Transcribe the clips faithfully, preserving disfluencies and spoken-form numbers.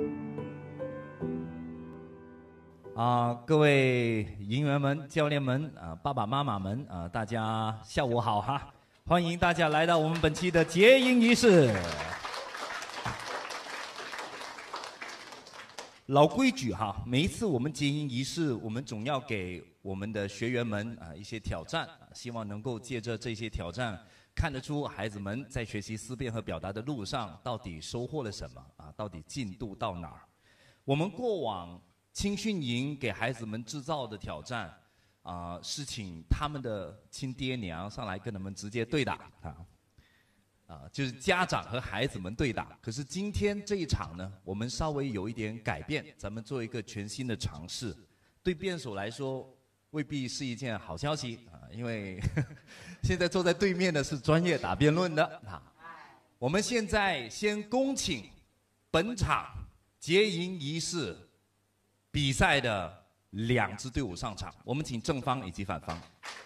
啊，各位营员们、教练们啊，爸爸妈妈们啊，大家下午好哈！欢迎大家来到我们本期的结营仪式。老规矩哈，每一次我们结营仪式，我们总要给我们的学员们啊一些挑战，希望能够借着这些挑战，看得出孩子们在学习思辨和表达的路上到底收获了什么啊，到底进度到哪儿？我们过往青训营给孩子们制造的挑战，啊、呃，是请他们的亲爹娘上来跟他们直接对打啊，啊、呃，就是家长和孩子们对打。可是今天这一场呢，我们稍微有一点改变，咱们做一个全新的尝试。对辩手来说，未必是一件好消息啊，因为呵呵现在坐在对面的是专业打辩论的啊。我们现在先恭请本场结营仪式比赛的两支队伍上场，我们请正方以及反方。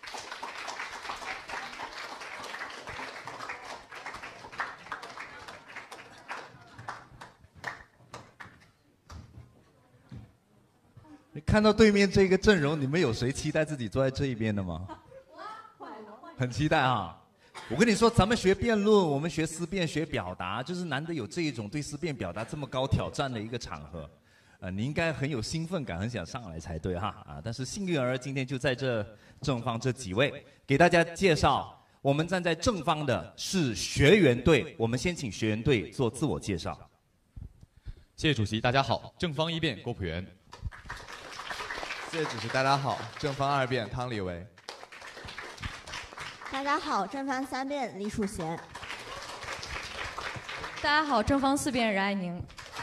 你看到对面这个阵容，你们有谁期待自己坐在这一边的吗？很期待啊！我跟你说，咱们学辩论，我们学思辨、学表达，就是难得有这一种对思辨表达这么高挑战的一个场合。呃，你应该很有兴奋感，很想上来才对哈啊！但是幸运儿今天就在这正方这几位，给大家介绍，我们站在正方的是学员队，我们先请学员队做自我介绍。 谢谢主席，大家好，正方一辩郭朴元。 谢谢主席，大家好，正方二辩汤立维。 大家好，正方三辩李楚贤。 大家好，正方四辩任爱宁。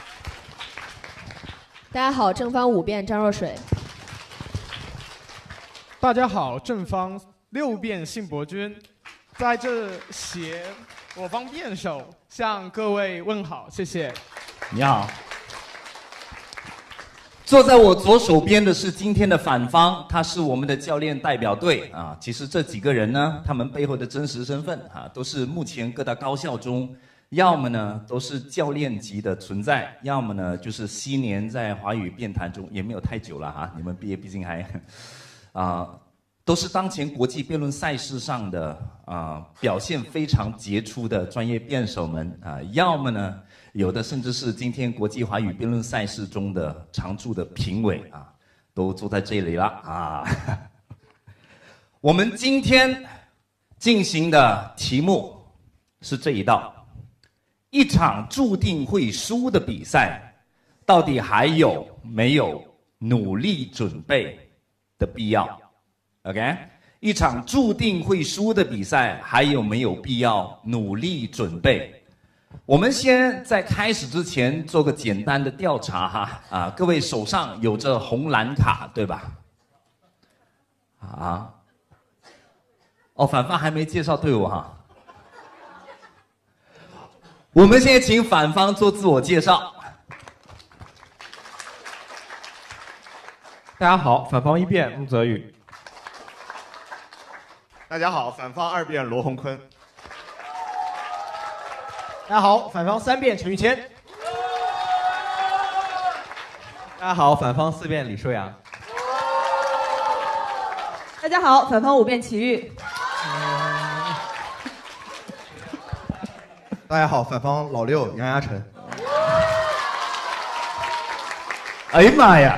大家好，正方五辩张若水。 大家好，正方六辩信博君，在这携我方辩手向各位问好，谢谢。 你好。坐在我左手边的是今天的反方，他是我们的教练代表队啊。其实这几个人呢，他们背后的真实身份啊，都是目前各大高校中，要么呢都是教练级的存在，要么呢就是昔年在华语辩坛中也没有太久了哈，你们毕业毕竟还啊，都是当前国际辩论赛事上的啊表现非常杰出的专业辩手们啊，要么呢有的甚至是今天国际华语辩论赛事中的常驻的评委啊，都坐在这里了啊。我们今天进行的题目是这一道。一场注定会输的比赛，到底还有没有努力准备的必要 ？OK， 一场注定会输的比赛，还有没有必要努力准备？我们先在开始之前做个简单的调查哈啊，各位手上有着红蓝卡对吧？啊，哦，反方还没介绍队伍哈。我们现在请反方做自我介绍。 大家好，反方一辩陆泽宇。 大家好，反方二辩罗洪坤。 大家好，反方三辩陈玉谦。大家好，反方四辩李舒阳。 大家好，反方五辩齐豫。 大家好，反方老六杨亚晨。 哎呀妈呀！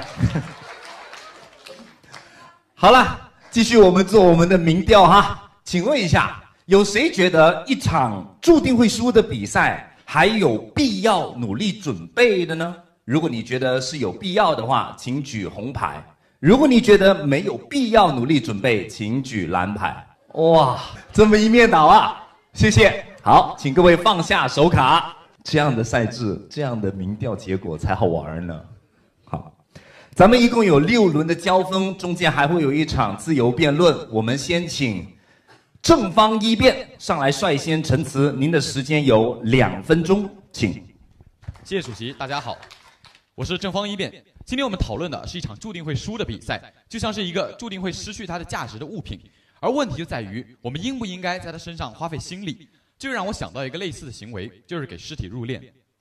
好了，继续我们做我们的民调哈。请问一下，有谁觉得一场注定会输的比赛还有必要努力准备的呢？如果你觉得是有必要的话，请举红牌；如果你觉得没有必要努力准备，请举蓝牌。哇，这么一面倒啊！谢谢。好，请各位放下手卡。这样的赛制，这样的民调结果才好玩呢。好，咱们一共有六轮的交锋，中间还会有一场自由辩论。我们先请正方一辩上来率先陈词，您的时间有两分钟，请。 谢谢主席，大家好，我是正方一辩。今天我们讨论的是一场注定会输的比赛，就像是一个注定会失去它的价值的物品，而问题就在于我们应不应该在它身上花费心力。这就让我想到一个类似的行为，就是给尸体入殓。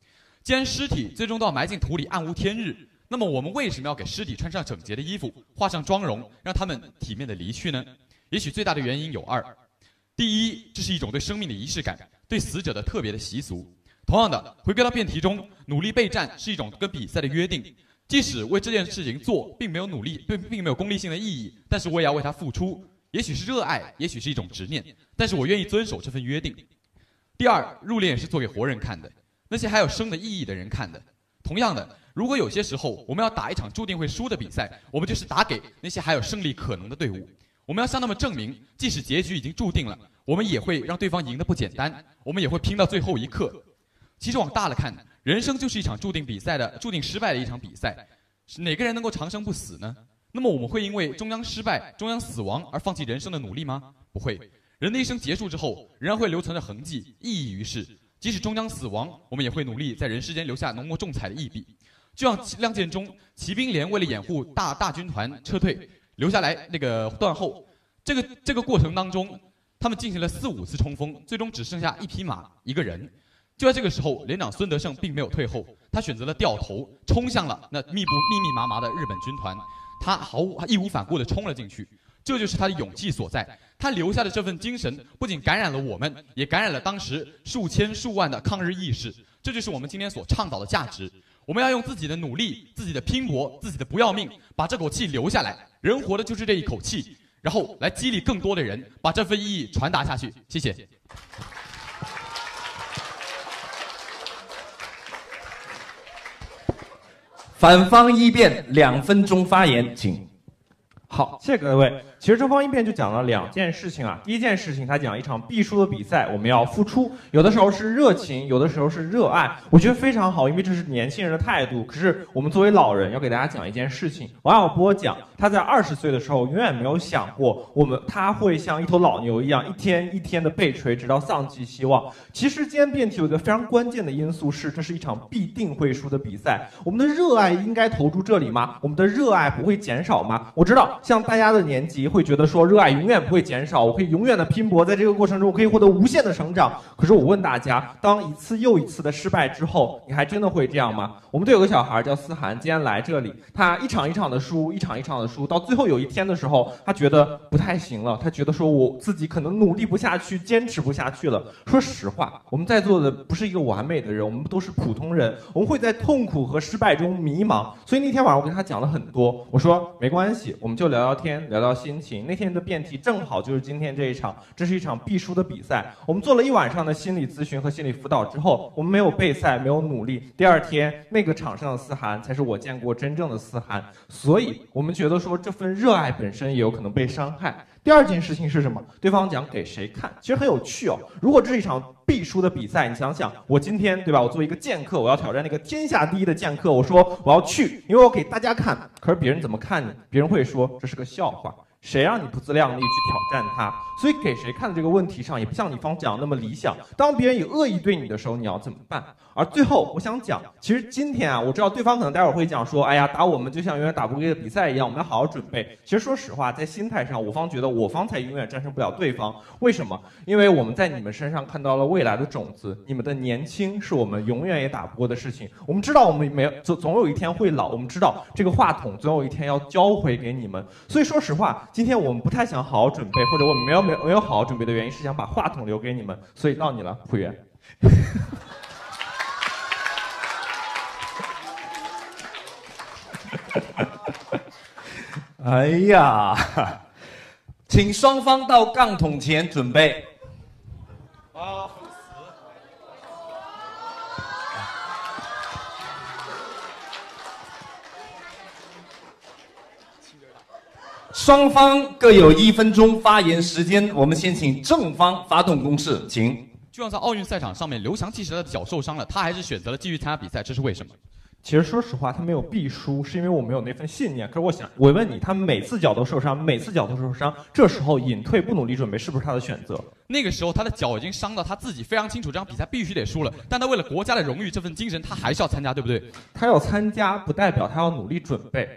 既然尸体最终都要埋进土里，暗无天日，那么我们为什么要给尸体穿上整洁的衣服，画上妆容，让他们体面的离去呢？也许最大的原因有二：第一，这是一种对生命的仪式感，对死者的特别的习俗。同样的，回归到辩题中，努力备战是一种跟比赛的约定。即使为这件事情做并没有努力，并并没有功利性的意义，但是我也要为它付出。也许是热爱，也许是一种执念，但是我愿意遵守这份约定。第二，入殓也是做给活人看的，那些还有生的意义的人看的。同样的，如果有些时候我们要打一场注定会输的比赛，我们就是打给那些还有胜利可能的队伍。我们要向他们证明，即使结局已经注定了，我们也会让对方赢得不简单，我们也会拼到最后一刻。其实往大了看，人生就是一场注定比赛的、注定失败的一场比赛。是哪个人能够长生不死呢？那么我们会因为中央失败、中央死亡而放弃人生的努力吗？不会。人的一生结束之后，仍然会留存着痕迹，意义于世。即使终将死亡，我们也会努力在人世间留下浓墨重彩的一笔。就像《亮剑》中，骑兵连为了掩护大大军团撤退，留下来那个断后。这个这个过程当中，他们进行了四五次冲锋，最终只剩下一匹马一个人。就在这个时候，连长孙德胜并没有退后，他选择了掉头，冲向了那密布密密麻麻的日本军团。他毫无义无反顾地冲了进去，这就是他的勇气所在。他留下的这份精神，不仅感染了我们，也感染了当时数千数万的抗日义士。这就是我们今天所倡导的价值。我们要用自己的努力、自己的拼搏、自己的不要命，把这口气留下来。人活的就是这一口气，然后来激励更多的人，把这份意义传达下去。谢谢。 反方一辩两分钟发言，请。 好，谢谢各位。其实正方一辩就讲了两件事情啊。第一件事情，他讲一场必输的比赛，我们要付出，有的时候是热情，有的时候是热爱，我觉得非常好，因为这是年轻人的态度。可是我们作为老人，要给大家讲一件事情。王小波讲，他在二十岁的时候，永远没有想过我们他会像一头老牛一样，一天一天的被锤，直到丧尽希望。其实今天辩题有一个非常关键的因素是，这是一场必定会输的比赛。我们的热爱应该投注这里吗？我们的热爱不会减少吗？我知道，像大家的年纪会觉得说，热爱永远不会减少，我可以永远的拼搏，在这个过程中，我可以获得无限的成长。可是我问大家，当一次又一次的失败之后，你还真的会这样吗？我们队有个小孩叫思涵，今天来这里，他一场一场的输，一场一场的输，到最后有一天的时候，他觉得不太行了，他觉得说我自己可能努力不下去，坚持不下去了。说实话，我们在座的不是一个完美的人，我们都是普通人，我们会在痛苦和失败中迷茫。所以那天晚上我跟他讲了很多，我说没关系，我们就聊聊天，聊聊心情。那天的辩题正好就是今天这一场，这是一场必输的比赛。我们做了一晚上的心理咨询和心理辅导之后，我们没有备赛，没有努力。第二天那个场上的思涵才是我见过真正的思涵，所以我们觉得说这份热爱本身也有可能被伤害。第二件事情是什么？对方讲给谁看，其实很有趣哦。如果这是一场必输的比赛，你想想，我今天对吧？我作为一个剑客，我要挑战那个天下第一的剑客，我说我要去，因为我给大家看。可是别人怎么看你？别人会说这是个笑话。谁让你不自量力去挑战他？所以给谁看的这个问题上，也不像你方讲那么理想。当别人以恶意对你的时候，你要怎么办？而最后，我想讲，其实今天啊，我知道对方可能待会儿会讲说，哎呀，打我们就像永远打不过的比赛一样，我们要好好准备。其实说实话，在心态上，我方觉得我方才永远战胜不了对方。为什么？因为我们在你们身上看到了未来的种子，你们的年轻是我们永远也打不过的事情。我们知道我们没有总总有一天会老，我们知道这个话筒总有一天要交回给你们。所以说实话，今天我们不太想好好准备，或者我们没有没有没有好好准备的原因是想把话筒留给你们。所以到你了，朴元。 哎呀，请双方到杠筒前准备。啊，双方各有一分钟发言时间，我们先请正方发动攻势，请。 就像在奥运赛场上面，刘翔即使他的脚受伤了，他还是选择了继续参加比赛，这是为什么？ 其实说实话，他没有必输，是因为我没有那份信念。可是我想，我问你，他每次脚都受伤，每次脚都受伤，这时候隐退不努力准备，是不是他的选择？ 那个时候他的脚已经伤到他自己非常清楚，这场比赛必须得输了，但他为了国家的荣誉这份精神，他还是要参加，对不对？ 他要参加，不代表他要努力准备。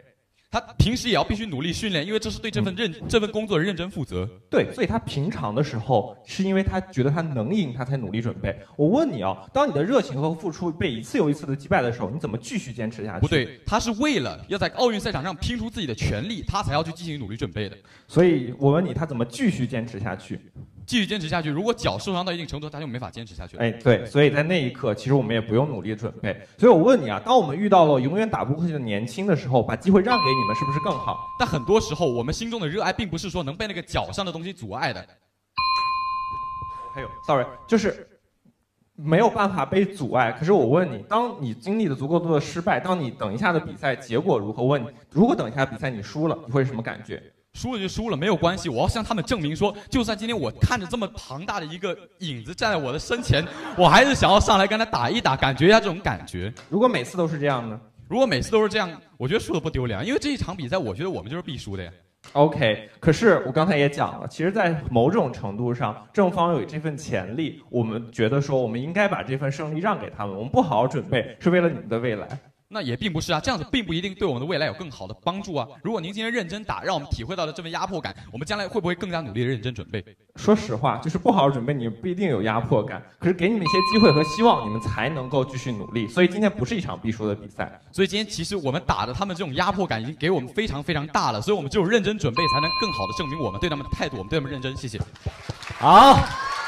他平时也要必须努力训练，因为这是对这份认、嗯、这份工作的认真负责。 对，所以他平常的时候是因为他觉得他能赢，他才努力准备。我问你啊，当你的热情和付出被一次又一次的击败的时候，你怎么继续坚持下去？ 不对，他是为了要在奥运赛场上拼出自己的全力，他才要去进行努力准备的。 所以我问你，他怎么继续坚持下去？ 继续坚持下去，如果脚受伤到一定程度，他就没法坚持下去了。 哎，对，所以在那一刻，其实我们也不用努力准备。所以我问你啊，当我们遇到了永远打不过去的年轻的时候，把机会让给你们，是不是更好？ 但很多时候，我们心中的热爱，并不是说能被那个脚上的东西阻碍的。 还有 ，sorry， 就是没有办法被阻碍。可是我问你，当你经历了足够多的失败，当你等一下的比赛结果如何？问你，如果等一下比赛你输了，你会什么感觉？ 输了就输了，没有关系。我要向他们证明说，就算今天我看着这么庞大的一个影子站在我的身前，我还是想要上来跟他打一打，感觉一下这种感觉。 如果每次都是这样呢？ 如果每次都是这样，我觉得输了不丢脸，因为这一场比赛，我觉得我们就是必输的呀。 OK， 可是我刚才也讲了，其实，在某种程度上，正方有这份潜力，我们觉得说，我们应该把这份胜利让给他们。我们不好好准备，是为了你们的未来。 那也并不是啊，这样子并不一定对我们的未来有更好的帮助啊。如果您今天认真打，让我们体会到了这份压迫感，我们将来会不会更加努力的认真准备？ 说实话，就是不好好准备，你不一定有压迫感。可是给你们一些机会和希望，你们才能够继续努力。所以今天不是一场必输的比赛。 所以今天其实我们打的他们这种压迫感已经给我们非常非常大了，所以我们只有认真准备，才能更好的证明我们对他们的态度，我们对他们认真。谢谢。 好。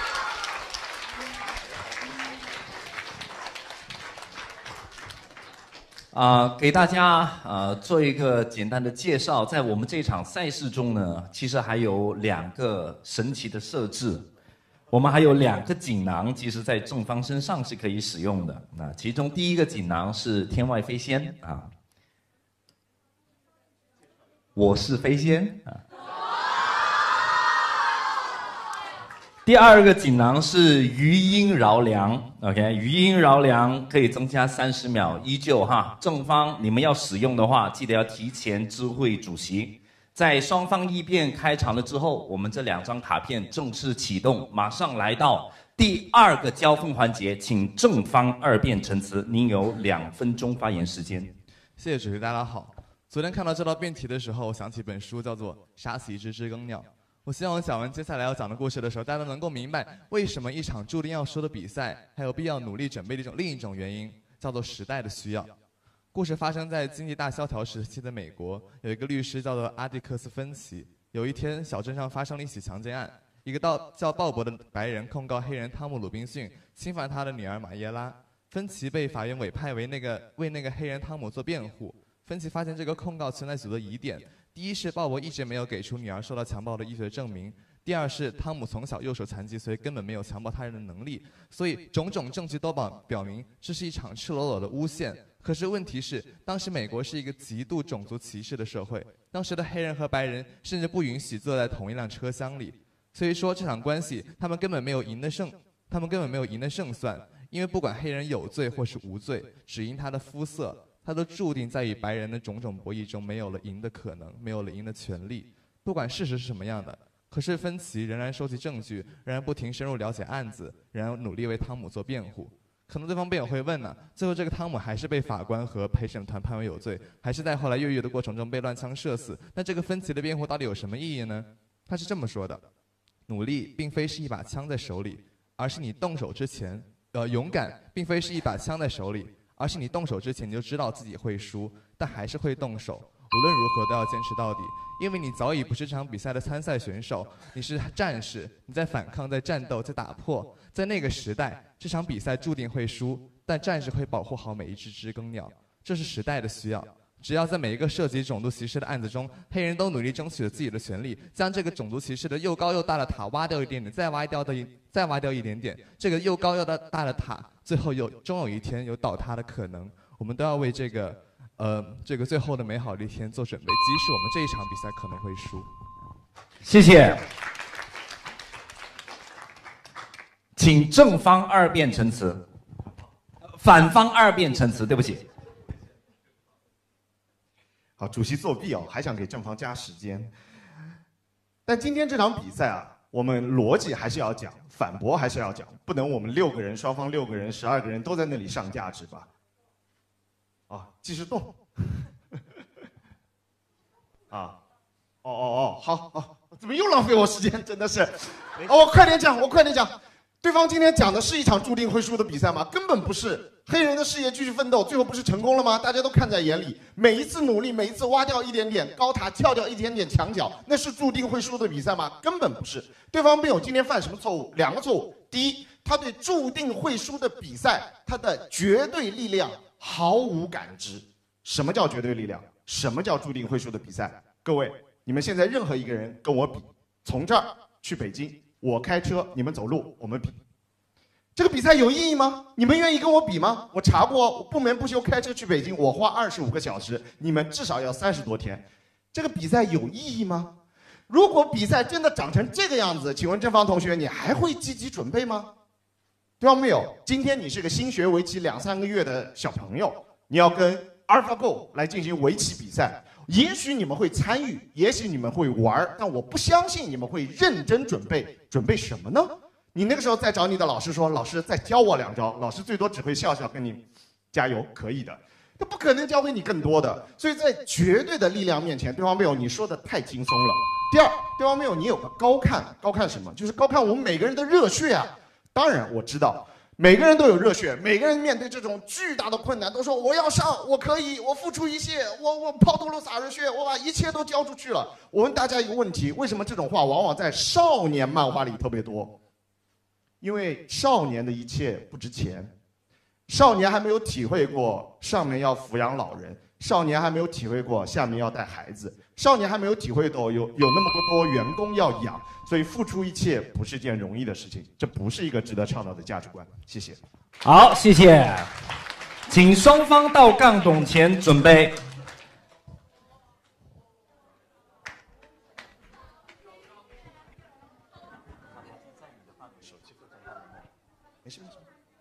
啊、呃，给大家呃做一个简单的介绍，在我们这场赛事中呢，其实还有两个神奇的设置，我们还有两个锦囊，其实在正方身上是可以使用的。那其中第一个锦囊是天外飞仙啊，我是飞仙啊。第二个锦囊是余音绕梁 ，OK， 余音绕梁可以增加三十秒，依旧哈。正方你们要使用的话，记得要提前知会主席。在双方议辩开场了之后，我们这两张卡片正式启动，马上来到第二个交锋环节，请正方二辩陈词，您有两分钟发言时间。 谢谢主席，大家好。昨天看到这道辩题的时候，我想起本书叫做《杀死一只知更鸟》。我希望讲完接下来要讲的故事的时候，大家能够明白为什么一场注定要输的比赛，还有必要努力准备的一种另一种原因，叫做时代的需要。故事发生在经济大萧条时期的美国，有一个律师叫做阿蒂克斯·芬奇。有一天，小镇上发生了一起强奸案，一个到叫鲍勃的白人控告黑人汤姆·鲁宾逊侵犯他的女儿玛耶拉。芬奇被法院委派为那个为那个黑人汤姆做辩护。芬奇发现这个控告存在许多疑点。第一是鲍勃一直没有给出女儿受到强暴的医学证明，第二是汤姆从小右手残疾，所以根本没有强暴他人的能力，所以种种证据都表表明这是一场赤裸裸的诬陷。可是问题是，当时美国是一个极度种族歧视的社会，当时的黑人和白人甚至不允许坐在同一辆车厢里，所以说这场关系他们根本没有赢的胜，他们根本没有赢的胜算，因为不管黑人有罪或是无罪，只因他的肤色，他都注定在与白人的种种博弈中没有了赢的可能，没有了赢的权利。不管事实是什么样的，可是芬奇仍然收集证据，仍然不停深入了解案子，仍然努力为汤姆做辩护。可能对方辩友会问呢、啊，最后这个汤姆还是被法官和陪审团判为有罪，还是在后来越狱的过程中被乱枪射死？那这个芬奇的辩护到底有什么意义呢？他是这么说的：努力并非是一把枪在手里，而是你动手之前，呃，勇敢并非是一把枪在手里，而是你动手之前你就知道自己会输，但还是会动手，无论如何都要坚持到底，因为你早已不是这场比赛的参赛选手，你是战士，你在反抗，在战斗，在打破。在那个时代，这场比赛注定会输，但战士会保护好每一只知更鸟，这是时代的需要。只要在每一个涉及种族歧视的案子中，黑人都努力争取了自己的权利，将这个种族歧视的又高又大的塔挖掉一点点，再挖掉的一再挖掉一点点，这个又高又大大的塔，最后有终有一天有倒塌的可能。我们都要为这个，呃，这个最后的美好的一天做准备，即使我们这一场比赛可能会输。 谢谢。请正方二辩陈词，反方二辩陈词，对不起。 好，主席作弊哦，还想给正方加时间。但今天这场比赛啊，我们逻辑还是要讲，反驳还是要讲，不能我们六个人，双方六个人、十二个人都在那里上价值吧？啊，继续动。 啊，哦哦哦，好好，怎么又浪费我时间？真的是，哦，我快点讲，我快点讲。对方今天讲的是一场注定会输的比赛吗？根本不是。黑人的事业继续奋斗，最后不是成功了吗？大家都看在眼里。每一次努力，每一次挖掉一点点高塔，跳掉一点点墙角，那是注定会输的比赛吗？根本不是。对方辩友今天犯什么错误？两个错误。第一，他对注定会输的比赛，他的绝对力量毫无感知。什么叫绝对力量？什么叫注定会输的比赛？各位，你们现在任何一个人跟我比，从这儿去北京，我开车，你们走路，我们比。这个比赛有意义吗？你们愿意跟我比吗？我查过，我不眠不休开车去北京，我花二十五个小时，你们至少要三十多天。这个比赛有意义吗？如果比赛真的长成这个样子，请问正方同学，你还会积极准备吗？对方没有。今天你是个新学围棋两三个月的小朋友，你要跟 AlphaGo 来进行围棋比赛，也许你们会参与，也许你们会玩，但我不相信你们会认真准备。准备什么呢？你那个时候再找你的老师说，老师再教我两招，老师最多只会笑笑跟你加油，可以的，他不可能教会你更多的。所以在绝对的力量面前，对方辩友你说的太轻松了。第二，对方辩友你有个高看，高看什么？就是高看我们每个人的热血啊。当然我知道每个人都有热血，每个人面对这种巨大的困难都说我要上，我可以，我付出一切，我我抛头颅洒热血，我把一切都交出去了。我问大家一个问题，为什么这种话往往在少年漫画里特别多？因为少年的一切不值钱，少年还没有体会过上面要抚养老人，少年还没有体会过下面要带孩子，少年还没有体会到有有那么多员工要养，所以付出一切不是件容易的事情，这不是一个值得倡导的价值观。谢谢。 好，谢谢，请双方到杠筒前准备。 没事没事。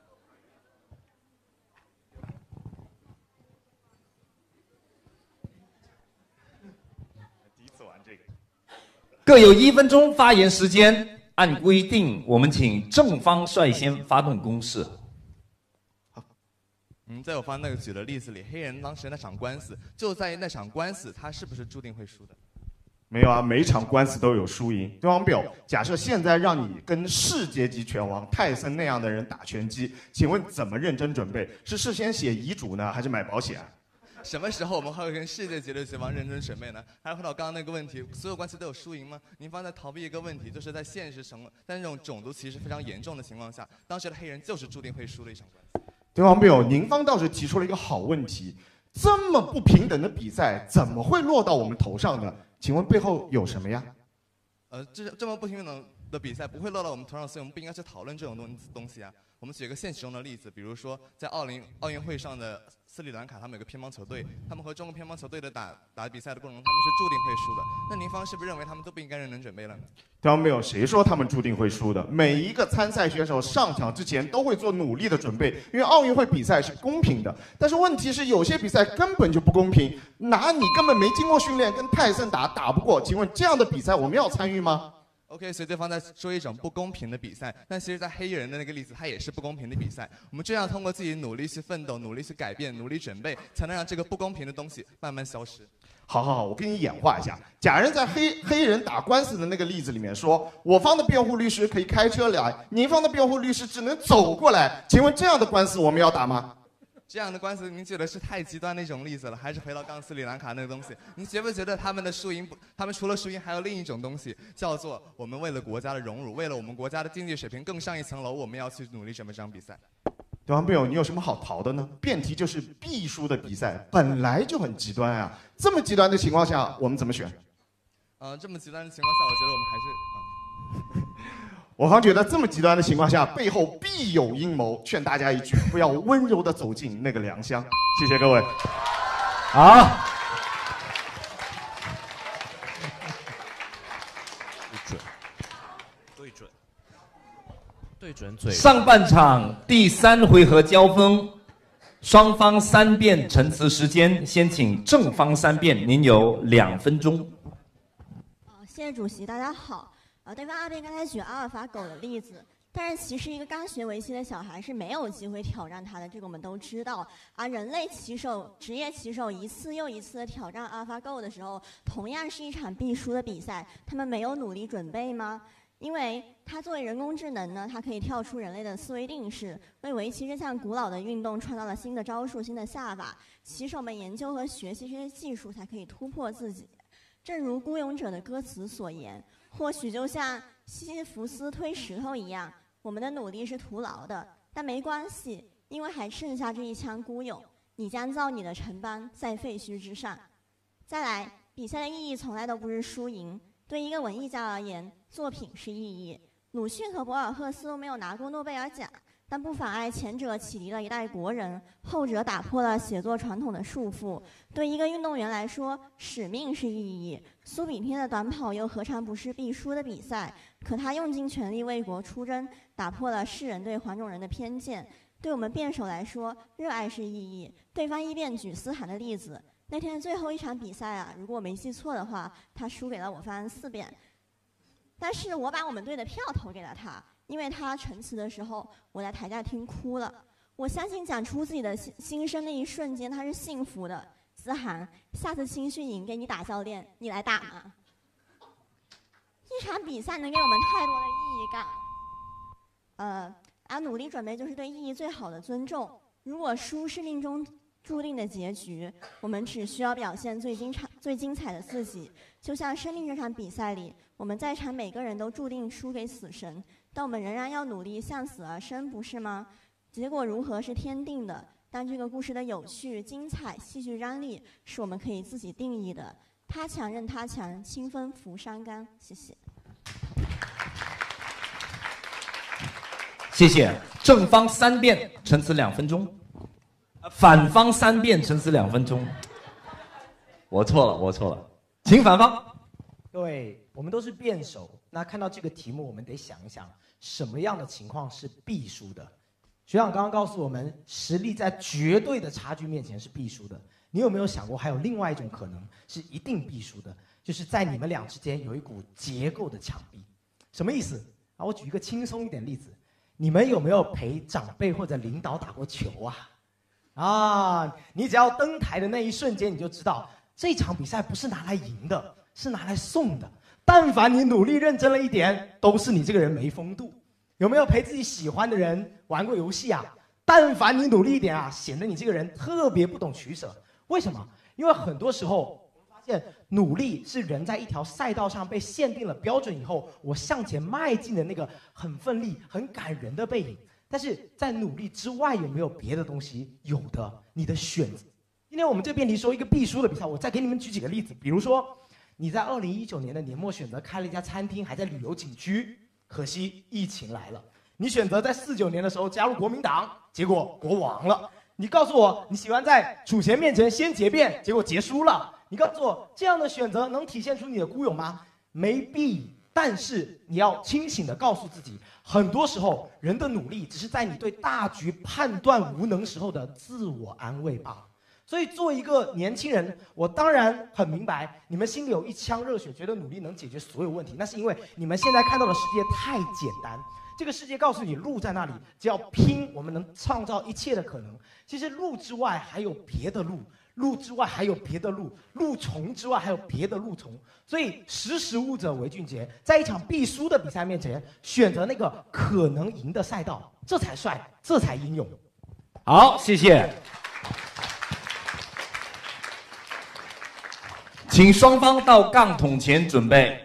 第一次玩这个。 各有一分钟发言时间，按规定，我们请正方率先发动攻势。 嗯，在我方那个举的例子里，黑人当时那场官司，就在于那场官司，他是不是注定会输的？ 没有啊，每一场官司都有输赢。对方表，假设现在让你跟世界级拳王泰森那样的人打拳击，请问怎么认真准备？是事先写遗嘱呢，还是买保险？ 什么时候我们会跟世界级的拳王认真准备呢？还是回到刚刚那个问题，所有官司都有输赢吗？您方在逃避一个问题，就是在现实成，在那种种族歧视非常严重的情况下，当时的黑人就是注定会输的一场官司。 对方表，您方倒是提出了一个好问题，这么不平等的比赛，怎么会落到我们头上呢？请问背后有什么呀？ 呃，这这么不平等的比赛不会落到我们头上，所以我们不应该去讨论这种东东西啊。我们举一个现实中的例子，比如说在奥林奥运会上的斯里兰卡，他们有个乒乓球队，他们和中国乒乓球队的打打比赛的过程中，他们是注定会输的。那您方是不是认为他们都不应该认真准备了呢？ 对方没有谁说他们注定会输的。每一个参赛选手上场之前都会做努力的准备，因为奥运会比赛是公平的。但是问题是，有些比赛根本就不公平，拿你根本没经过训练跟泰森打打不过，请问这样的比赛我们要参与吗？ OK， 所以对方在说一种不公平的比赛，但其实，在黑人的那个例子，它也是不公平的比赛。我们这样通过自己努力去奋斗、努力去改变、努力准备，才能让这个不公平的东西慢慢消失。 好好好，我给你演化一下。假人在黑黑人打官司的那个例子里面说，我方的辩护律师可以开车来，您方的辩护律师只能走过来。请问这样的官司我们要打吗？ 这样的官司，您觉得是太极端的一种例子了，还是回到刚斯里兰卡那个东西？您觉不觉得他们的输赢不？他们除了输赢，还有另一种东西，叫做我们为了国家的荣辱，为了我们国家的经济水平更上一层楼，我们要去努力准备这场比赛。 对方辩友，你有什么好逃的呢？辩题就是必输的比赛，本来就很极端啊。这么极端的情况下，我们怎么选？ 呃，这么极端的情况下，我觉得我们还是。嗯我方觉得这么极端的情况下，背后必有阴谋。劝大家一句，不要温柔地走进那个良乡。谢谢各位。 好。 对准，对准，对准嘴。 上半场第三回合交锋，双方三辩陈词时间，先请正方三辩，您有两分钟。 呃，谢谢主席，大家好。呃，对方阿辩刚才举阿尔法狗的例子， 但是其实一个刚学围棋的小孩是没有机会挑战他的，这个我们都知道。而人类棋手、职业棋手一次又一次的挑战 AlphaGo 的时候，同样是一场必输的比赛。他们没有努力准备吗？因为它作为人工智能呢，它可以跳出人类的思维定式，为围棋这项古老的运动创造了新的招数、新的下法。棋手们研究和学习这些技术，才可以突破自己。正如《孤勇者》的歌词所言，或许就像西西弗斯推石头一样，我们的努力是徒劳的，但没关系，因为还剩下这一腔孤勇。你将造你的城邦在废墟之上。再来，比赛的意义从来都不是输赢。对一个文艺家而言，作品是意义。鲁迅和博尔赫斯都没有拿过诺贝尔奖，但不妨碍前者启迪了一代国人，后者打破了写作传统的束缚。对一个运动员来说，使命是意义。苏炳添的短跑又何尝不是必输的比赛？可他用尽全力为国出征，打破了世人对黄种人的偏见。对我们辩手来说，热爱是意义。对方一辩举思涵的例子，那天最后一场比赛啊，如果我没记错的话，他输给了我方四辩。但是我把我们队的票投给了他，因为他陈词的时候，我在台下听哭了。我相信讲出自己的心心声那一瞬间，他是幸福的。思涵，下次青训营给你打教练，你来打吗？一场比赛能给我们太多的意义感。呃，而努力准备就是对意义最好的尊重。如果输是命中注定的结局，我们只需要表现最精彩、最精彩的自己。就像生命这场比赛里，我们在场每个人都注定输给死神，但我们仍然要努力向死而生，不是吗？结果如何是天定的，但这个故事的有趣、精彩、戏剧张力是我们可以自己定义的。他强任他强，清风拂山岗。谢谢。 谢谢。正方三辩，陈词两分钟。反方三辩，陈词两分钟。我错了，我错了，请反方。 各位，我们都是辩手，那看到这个题目，我们得想一想，什么样的情况是必输的？学长刚刚告诉我们，实力在绝对的差距面前是必输的。你有没有想过，还有另外一种可能是一定必输的？就是在你们俩之间有一股结构的墙壁。什么意思？啊，我举一个轻松一点例子，你们有没有陪长辈或者领导打过球啊？啊，你只要登台的那一瞬间，你就知道这场比赛不是拿来赢的，是拿来送的。但凡你努力认真了一点，都是你这个人没风度。有没有陪自己喜欢的人玩过游戏啊？但凡你努力一点啊，显得你这个人特别不懂取舍。为什么？因为很多时候我们发现，努力是人在一条赛道上被限定了标准以后，我向前迈进的那个很奋力、很感人的背影。但是在努力之外，有没有别的东西？有的，你的选择。今天我们这辩题说一个必输的比赛，我再给你们举几个例子。比如说，你在二零一九年的年末选择开了一家餐厅，还在旅游景区，可惜疫情来了。你选择在四九年的时候加入国民党，结果国亡了。你告诉我，你喜欢在主权面前先结辩，结果结输了。你告诉我，这样的选择能体现出你的孤勇吗？没必。但是你要清醒地告诉自己，很多时候人的努力只是在你对大局判断无能时候的自我安慰罢了。所以作为一个年轻人，我当然很明白你们心里有一腔热血，觉得努力能解决所有问题，那是因为你们现在看到的世界太简单。这个世界告诉你路在那里，只要拼，我们能创造一切的可能。其实路之外还有别的路，路之外还有别的路，路丛之外还有别的路丛。所以识时务者为俊杰，在一场必输的比赛面前，选择那个可能赢的赛道，这才帅，这才英勇。 好，谢谢。请双方到杠筒前准备。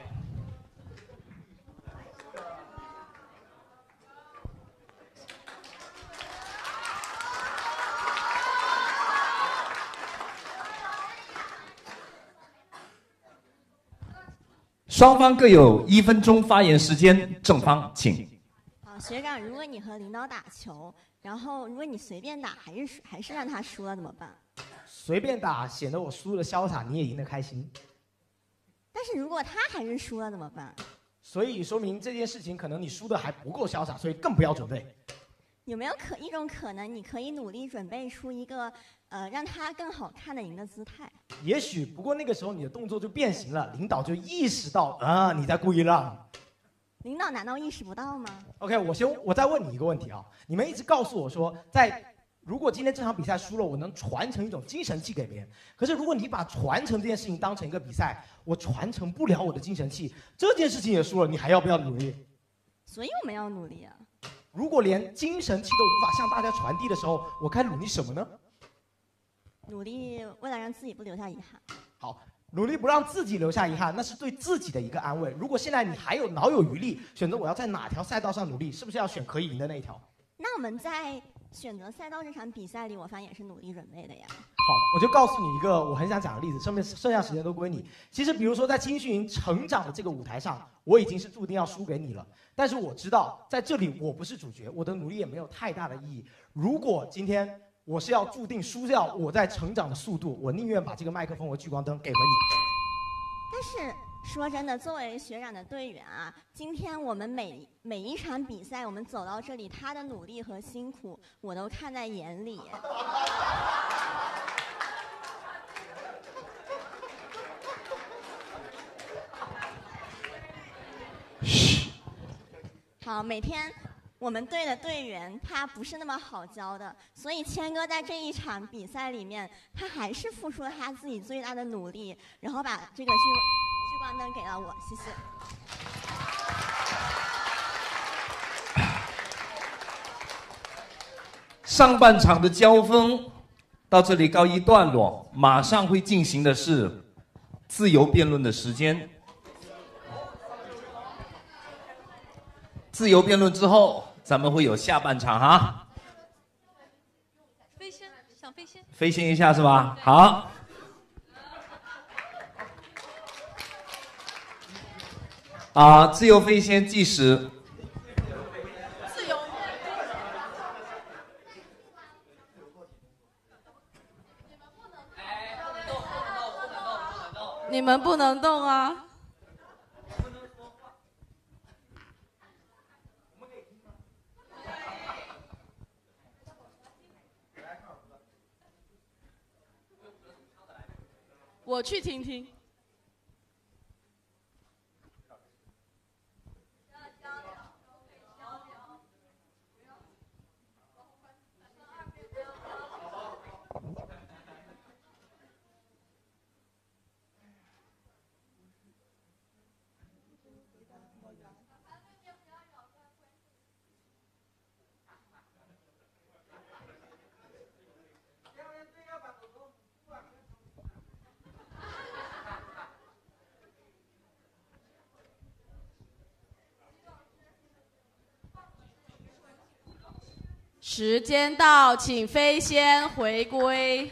双方各有一分钟发言时间，正方请。 好，学长，如果你和领导打球，然后如果你随便打，还是还是让他输了怎么办？ 随便打显得我输了潇洒，你也赢得开心。 但是如果他还是输了怎么办？ 所以说明这件事情可能你输的还不够潇洒，所以更不要准备。 有没有可一种可能，你可以努力准备出一个呃让他更好看的赢的姿态？ 也许，不过那个时候你的动作就变形了，领导就意识到啊你在故意让。 领导难道意识不到吗 ？OK， 我先我再问你一个问题啊，你们一直告诉我说，在如果今天这场比赛输了，我能传承一种精神气给别人。可是如果你把传承这件事情当成一个比赛，我传承不了我的精神气，这件事情也输了，你还要不要努力？ 所以我们要努力啊。 如果连精神气都无法向大家传递的时候，我该努力什么呢？ 努力为了让自己不留下遗憾。 好。努力不让自己留下遗憾，那是对自己的一个安慰。如果现在你还有脑有余力，选择我要在哪条赛道上努力，是不是要选可以赢的那一条？ 那我们在选择赛道这场比赛里，我方也是努力准备的呀。 好，我就告诉你一个我很想讲的例子，剩面剩下时间都归你。其实，比如说在青训营成长的这个舞台上，我已经是注定要输给你了。但是我知道，在这里我不是主角，我的努力也没有太大的意义。如果今天我是要注定输掉我在成长的速度，我宁愿把这个麦克风和聚光灯给回你。 但是说真的，作为学长的队员啊，今天我们每每一场比赛，我们走到这里，他的努力和辛苦，我都看在眼里。 嘘。 好，每天。我们队的队员他不是那么好教的，所以谦哥在这一场比赛里面，他还是付出了他自己最大的努力，然后把这个聚聚光灯给了我，谢谢。 上半场的交锋到这里告一段落，马上会进行的是自由辩论的时间。自由辩论之后，咱们会有下半场哈。 飞仙，想飞仙。 飞仙一下是吧？好。啊，自由飞仙计时。 自由。 你们不能动啊！我去听听。时间到，请飞仙回归。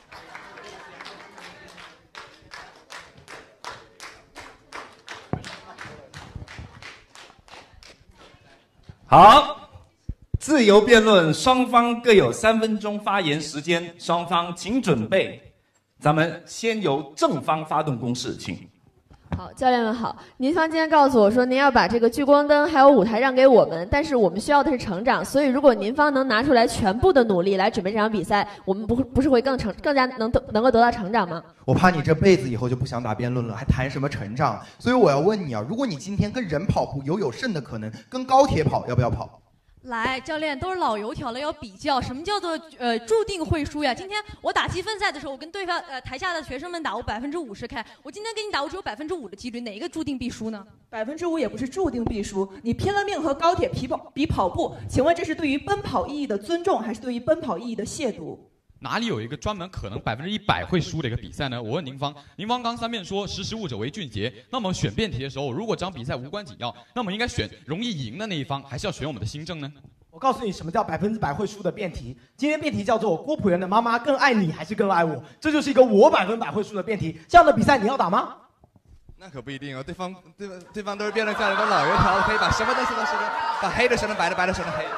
好，自由辩论，双方各有三分钟发言时间，双方请准备。咱们先由正方发动攻势，请。 好，教练们好。您方今天告诉我说，您要把这个聚光灯还有舞台让给我们，但是我们需要的是成长。所以，如果您方能拿出来全部的努力来准备这场比赛，我们不不是会更成更加能得能够得到成长吗？ 我怕你这辈子以后就不想打辩论了，还谈什么成长？所以我要问你啊，如果你今天跟人跑步有有胜的可能，跟高铁跑要不要跑？ 来，教练都是老油条了，要比较。什么叫做呃注定会输呀？今天我打积分赛的时候，我跟对方呃台下的学生们打，我百分之五十开。我今天跟你打，我只有百分之五的几率，哪一个注定必输呢？ 百分之五也不是注定必输，你拼了命和高铁比跑比跑步，请问这是对于奔跑意义的尊重，还是对于奔跑意义的亵渎？ 哪里有一个专门可能百分之一百会输的一个比赛呢？我问宁芳，宁芳刚三辩说识时务者为俊杰，那么选辩题的时候，如果这场比赛无关紧要，那么应该选容易赢的那一方，还是要选我们的新政呢？ 我告诉你什么叫百分之百会输的辩题。今天辩题叫做郭朴园的妈妈更爱你还是更爱我，这就是一个我百分百会输的辩题。这样的比赛你要打吗？ 那可不一定哦，对方对方对方都是辩论赛的都老油条，可以把什么东西都说成，把黑的说成白的，白的说成黑的。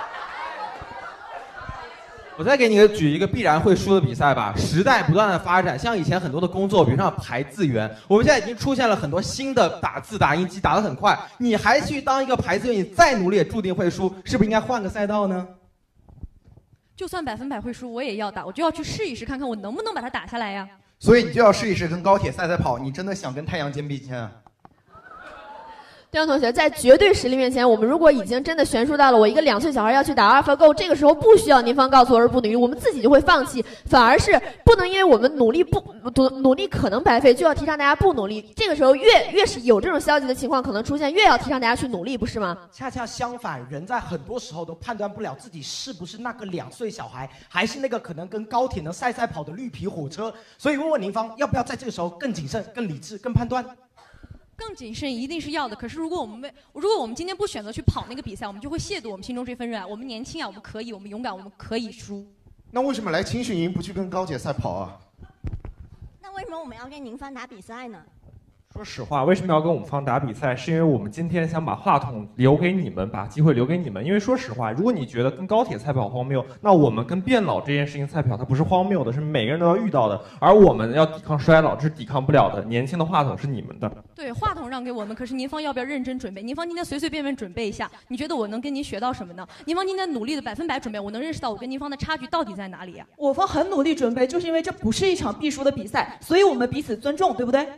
我再给你举一个必然会输的比赛吧。时代不断的发展，像以前很多的工作，比如像排字员，我们现在已经出现了很多新的打字打印机，打得很快。你还去当一个排字员，你再努力也注定会输，是不是应该换个赛道呢？ 就算百分百会输，我也要打，我就要去试一试，看看我能不能把它打下来呀。 所以你就要试一试跟高铁赛赛跑，你真的想跟太阳肩并肩啊？ 丁同学，在绝对实力面前，我们如果已经真的悬殊到了我一个两岁小孩要去打 AlphaGo， 这个时候不需要您方告诉我而不努力，我们自己就会放弃，反而是不能因为我们努力不努努力可能白费，就要提倡大家不努力。这个时候越越是有这种消极的情况可能出现，越要提倡大家去努力，不是吗？ 恰恰相反，人在很多时候都判断不了自己是不是那个两岁小孩，还是那个可能跟高铁能赛赛跑的绿皮火车。所以问问您方，要不要在这个时候更谨慎、更理智、更判断？ 更谨慎一定是要的，可是如果我们为如果我们今天不选择去跑那个比赛，我们就会亵渎我们心中这份热爱。我们年轻啊，我们可以，我们勇敢，我们可以输。 那为什么来青训营不去跟高铁赛跑啊？ 那为什么我们要跟宁芳打比赛呢？ 说实话，为什么要跟我们方打比赛？是因为我们今天想把话筒留给你们，把机会留给你们。因为说实话，如果你觉得跟高铁赛跑荒谬，那我们跟变老这件事情赛跑，它不是荒谬的，是每个人都要遇到的。而我们要抵抗衰老，这是抵抗不了的。年轻的话筒是你们的。 对，话筒让给我们，可是您方要不要认真准备？您方今天随随便便准备一下，你觉得我能跟您学到什么呢？您方今天努力的百分百准备，我能认识到我跟您方的差距到底在哪里呀、啊？ 我方很努力准备，就是因为这不是一场必输的比赛，所以我们彼此尊重，对不对？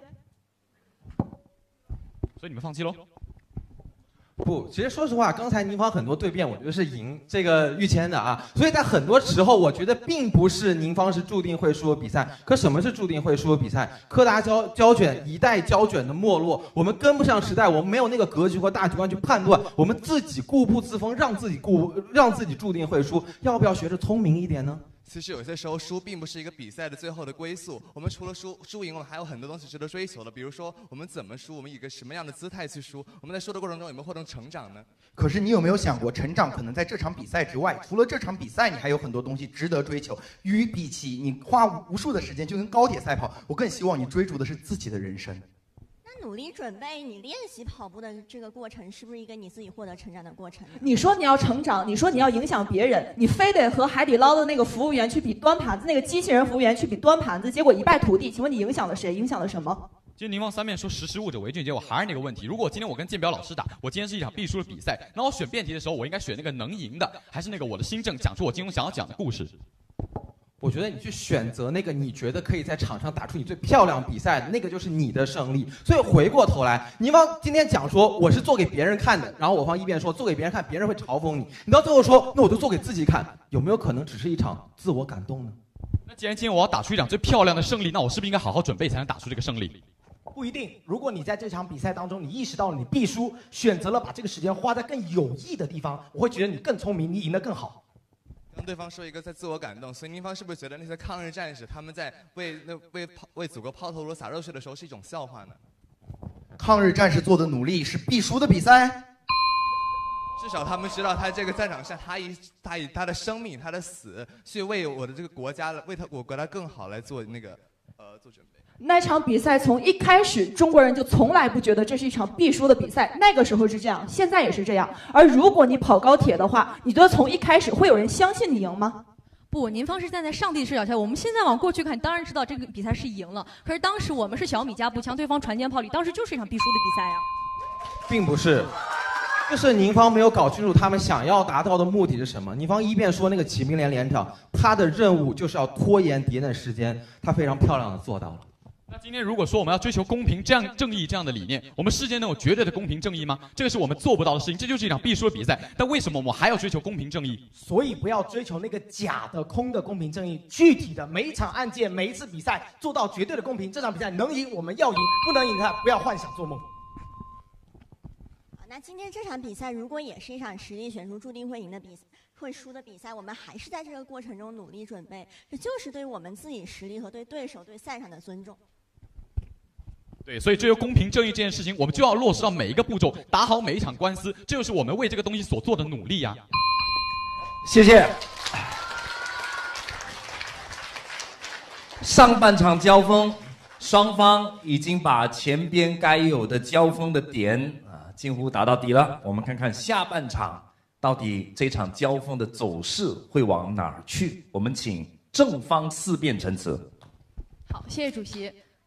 所以你们放弃喽？ 不，其实说实话，刚才宁方很多对辩，我觉得是赢这个玉谦的啊。所以在很多时候，我觉得并不是宁方是注定会输的比赛。可什么是注定会输的比赛？柯达胶胶卷一代胶卷的没落，我们跟不上时代，我们没有那个格局和大局观去判断，我们自己固步自封，让自己固让自己注定会输。要不要学着聪明一点呢？ 其实有些时候输并不是一个比赛的最后的归宿，我们除了输输赢，我们还有很多东西值得追求的。比如说，我们怎么输，我们以一个什么样的姿态去输，我们在输的过程中有没有获得成长呢？ 可是你有没有想过，成长可能在这场比赛之外，除了这场比赛，你还有很多东西值得追求。与比起你花无数的时间就跟高铁赛跑，我更希望你追逐的是自己的人生。 那努力准备，你练习跑步的这个过程，是不是一个你自己获得成长的过程呢？ 你说你要成长，你说你要影响别人，你非得和海底捞的那个服务员去比端盘子，那个机器人服务员去比端盘子，结果一败涂地。请问你影响了谁？影响了什么？ 今天宁方三面说识时务者为俊杰，我还是那个问题。如果今天我跟建彪老师打，我今天是一场必输的比赛，那我选辩题的时候，我应该选那个能赢的，还是那个我的心正讲出我今天想要讲的故事？ 我觉得你去选择那个你觉得可以在场上打出你最漂亮比赛，那个就是你的胜利。所以回过头来，宁方今天讲说我是做给别人看的，然后我方一辩说做给别人看，别人会嘲讽你，你到最后说那我就做给自己看，有没有可能只是一场自我感动呢？ 那既然今天我要打出一场最漂亮的胜利，那我是不是应该好好准备才能打出这个胜利？ 不一定。如果你在这场比赛当中，你意识到了你必输，选择了把这个时间花在更有益的地方，我会觉得你更聪明，你赢得更好。 跟对方说一个在自我感动，所以宁方是不是觉得那些抗日战士他们在为那为为祖国抛头颅洒热血的时候是一种笑话呢？ 抗日战士做的努力是必输的比赛？ 至少他们知道他这个战场上，他以他以他的生命、他的死去为我的这个国家、为他我国家更好来做那个呃做准备。 那场比赛从一开始，中国人就从来不觉得这是一场必输的比赛。那个时候是这样，现在也是这样。而如果你跑高铁的话，你觉得从一开始会有人相信你赢吗？ 不，您方是站在上帝视角下，我们现在往过去看，当然知道这个比赛是赢了。可是当时我们是小米加步枪，对方船坚炮利，当时就是一场必输的比赛呀、啊。 并不是，就是宁方没有搞清楚他们想要达到的目的是什么。宁方一辩说那个骑兵连连跳，他的任务就是要拖延敌人的时间，他非常漂亮的做到了。 那今天如果说我们要追求公平、这样正义这样的理念，我们世界能有绝对的公平正义吗？这个是我们做不到的事情，这就是一场必输的比赛。但为什么我们还要追求公平正义？ 所以不要追求那个假的、空的公平正义，具体的每一场案件、每一次比赛做到绝对的公平。这场比赛能赢，我们要赢；不能赢的，不要幻想做梦。 那今天这场比赛如果也是一场实力悬殊、注定会赢的比赛、会输的比赛，我们还是在这个过程中努力准备，这就是对我们自己实力和对对手、对赛场的尊重。 对，所以追求公平正义这件事情，我们就要落实到每一个步骤，打好每一场官司，这就是我们为这个东西所做的努力呀、啊。 谢谢。上半场交锋，双方已经把前边该有的交锋的点啊，近乎打到底了。我们看看下半场到底这场交锋的走势会往哪儿去？我们请正方四辩陈词。 好，谢谢主席。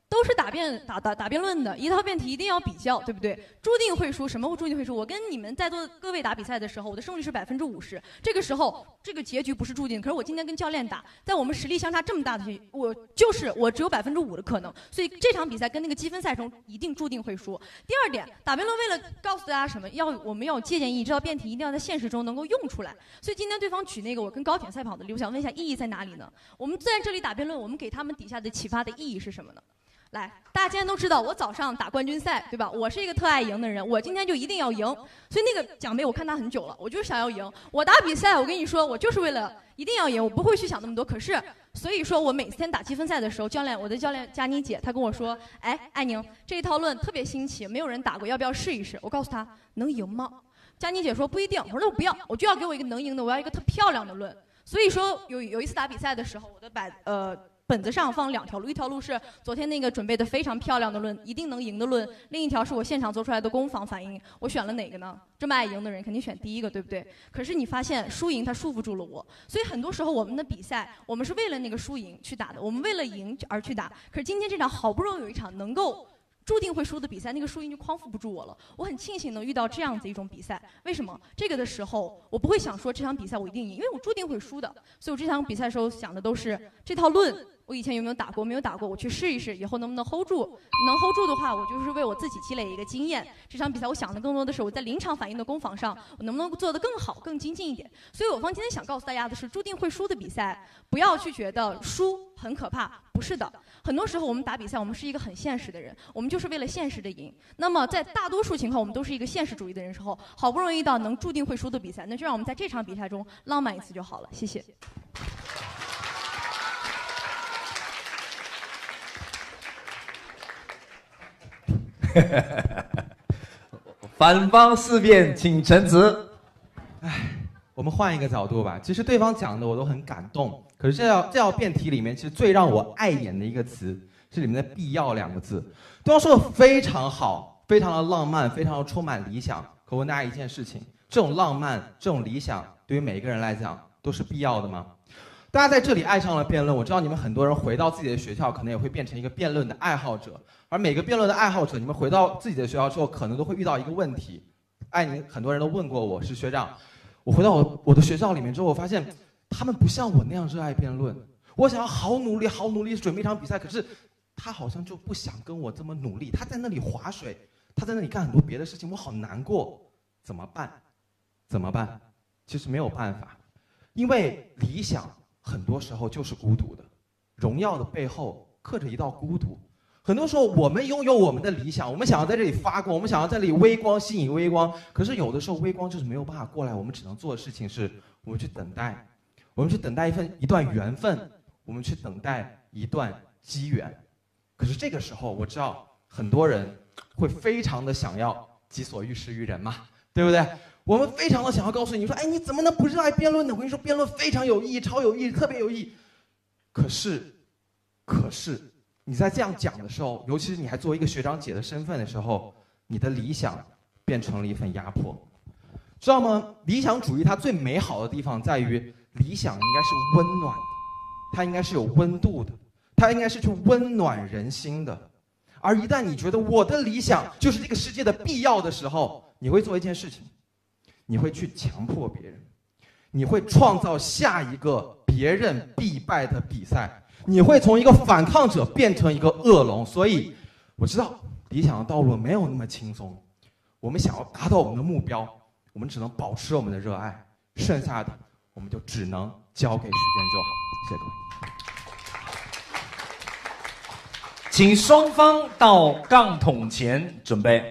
都是打辩打打打辩论的，一套辩题一定要比较，对不对？注定会输，什么注定会输？我跟你们在座各位打比赛的时候，我的胜率是百分之五十。这个时候，这个结局不是注定。可是我今天跟教练打，在我们实力相差这么大的，我就是我只有百分之五的可能，所以这场比赛跟那个积分赛中一定注定会输。第二点，打辩论为了告诉大家什么，要我们要有借鉴意义，这道辩题一定要在现实中能够用出来。所以今天对方举那个我跟高铁赛跑的例，我想问一下意义在哪里呢？我们在这里打辩论，我们给他们底下的启发的意义是什么呢？来，大家今天都知道，我早上打冠军赛，对吧？我是一个特爱赢的人，我今天就一定要赢。所以那个奖杯我看它很久了，我就是想要赢。我打比赛，我跟你说，我就是为了一定要赢，我不会去想那么多。可是，所以说我每天打积分赛的时候，教练，我的教练佳妮姐，她跟我说，哎，艾宁，这一套论特别新奇，没有人打过，要不要试一试？我告诉她，能赢吗？佳妮姐说不一定。我说那我不要，我就要给我一个能赢的，我要一个特漂亮的论。所以说有有一次打比赛的时候，我的摆呃。本子上放两条路，一条路是昨天那个准备的非常漂亮的论，一定能赢的论；另一条是我现场做出来的攻防反应。我选了哪个呢？这么爱赢的人肯定选第一个，对不对？可是你发现输赢它束缚住了我，所以很多时候我们的比赛，我们是为了那个输赢去打的，我们为了赢而去打。可是今天这场好不容易有一场能够注定会输的比赛，那个输赢就匡扶不住我了。我很庆幸能遇到这样子一种比赛。为什么？这个的时候我不会想说这场比赛我一定赢，因为我注定会输的。所以我这场比赛的时候想的都是这套论。我以前有没有打过？没有打过，我去试一试，以后能不能 hold 住？能 hold 住的话，我就是为我自己积累一个经验。这场比赛我想的更多的是我在临场反应的攻防上，我能不能做得更好、更精进一点。所以我方今天想告诉大家的是，注定会输的比赛，不要去觉得输很可怕，不是的。很多时候我们打比赛，我们是一个很现实的人，我们就是为了现实的赢。那么在大多数情况，我们都是一个现实主义的人时候，好不容易到能注定会输的比赛，那就让我们在这场比赛中浪漫一次就好了。谢谢。 反方四辩，请陈词。 哎，我们换一个角度吧。其实对方讲的我都很感动，可是这道这道辩题里面，其实最让我碍眼的一个词是里面的“必要”两个字。对方说的非常好，非常的浪漫，非常的充满理想。可问大家一件事情：这种浪漫、这种理想，对于每一个人来讲都是必要的吗？大家在这里爱上了辩论，我知道你们很多人回到自己的学校，可能也会变成一个辩论的爱好者。而每个辩论的爱好者，你们回到自己的学校之后，可能都会遇到一个问题。艾宁，很多人都问过我，是学长，我回到我我的学校里面之后，我发现他们不像我那样热爱辩论。我想要好努力、好努力准备一场比赛，可是他好像就不想跟我这么努力。他在那里划水，他在那里干很多别的事情，我好难过。怎么办？怎么办？其实没有办法，因为理想很多时候就是孤独的，荣耀的背后刻着一道孤独。很多时候我们拥有我们的理想，我们想要在这里发光，我们想要在这里微光，吸引微光，可是有的时候微光就是没有办法过来，我们只能做的事情是我们去等待，我们去等待一份一段缘分，我们去等待一段机缘。可是这个时候我知道很多人会非常的想要己所欲施于人嘛，对不对？我们非常的想要告诉你说，哎，你怎么能不热爱辩论呢？我跟你说，辩论非常有意义，超有意义，特别有意义。可是，可是你在这样讲的时候，尤其是你还作为一个学长姐的身份的时候，你的理想变成了一份压迫，知道吗？理想主义它最美好的地方在于，理想应该是温暖的，它应该是有温度的，它应该是去温暖人心的。而一旦你觉得我的理想就是这个世界的必要的时候，你会做一件事情，你会去强迫别人，你会创造下一个别人必败的比赛，你会从一个反抗者变成一个恶龙。所以我知道理想的道路没有那么轻松，我们想要达到我们的目标，我们只能保持我们的热爱，剩下的我们就只能交给时间就好。谢谢各位。 请双方到杠筒前准备。